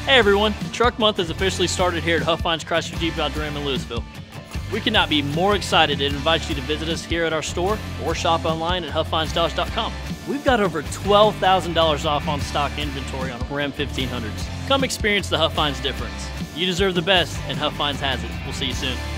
Hey everyone, Truck Month has officially started here at Huffines Chrysler Jeep Dodge Ram in Lewisville. We could not be more excited and invite you to visit us here at our store or shop online at huffinesdodge.com. We've got over $12,000 off on stock inventory on Ram 1500s. Come experience the Huffines difference. You deserve the best, and Huffines has it. We'll see you soon.